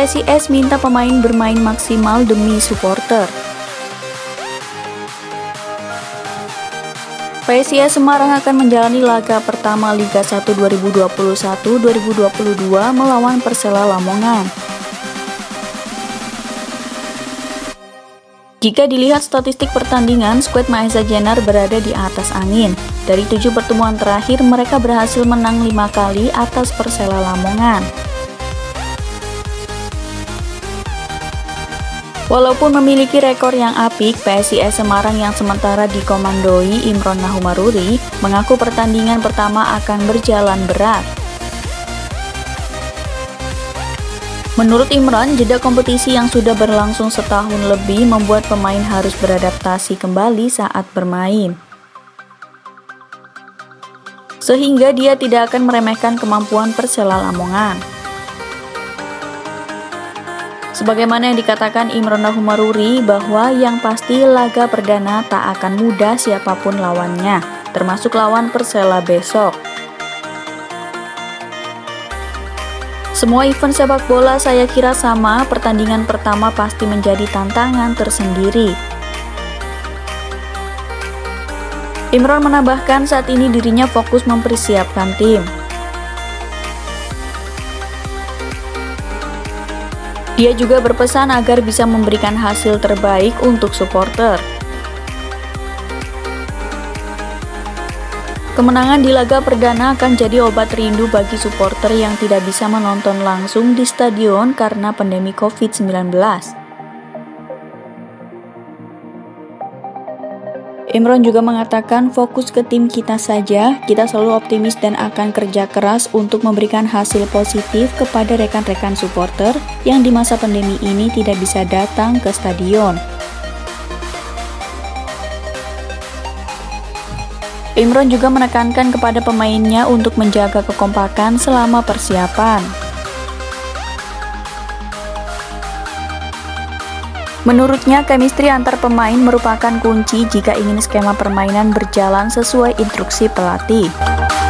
PSIS minta pemain bermain maksimal demi supporter. PSIS Semarang akan menjalani laga pertama Liga 1 2021-2022 melawan Persela Lamongan. Jika dilihat statistik pertandingan, skuad Mahesa Jenar berada di atas angin. Dari 7 pertemuan terakhir, mereka berhasil menang 5 kali atas Persela Lamongan. Walaupun memiliki rekor yang apik, PSIS Semarang yang sementara dikomandoi Imron Nahumaruri mengaku pertandingan pertama akan berjalan berat. Menurut Imron, jeda kompetisi yang sudah berlangsung setahun lebih membuat pemain harus beradaptasi kembali saat bermain. Sehingga dia tidak akan meremehkan kemampuan Persela Lamongan. Sebagaimana yang dikatakan Imron Nahumaruri bahwa yang pasti laga perdana tak akan mudah siapapun lawannya, termasuk lawan Persela besok. Semua event sepak bola saya kira sama, pertandingan pertama pasti menjadi tantangan tersendiri. Imron menambahkan saat ini dirinya fokus mempersiapkan tim. Dia juga berpesan agar bisa memberikan hasil terbaik untuk supporter. Kemenangan di laga perdana akan jadi obat rindu bagi supporter yang tidak bisa menonton langsung di stadion karena pandemi COVID-19. Imron juga mengatakan fokus ke tim kita saja, kita selalu optimis dan akan kerja keras untuk memberikan hasil positif kepada rekan-rekan supporter yang di masa pandemi ini tidak bisa datang ke stadion. Imron juga menekankan kepada pemainnya untuk menjaga kekompakan selama persiapan. Menurutnya, chemistry antar pemain merupakan kunci jika ingin skema permainan berjalan sesuai instruksi pelatih.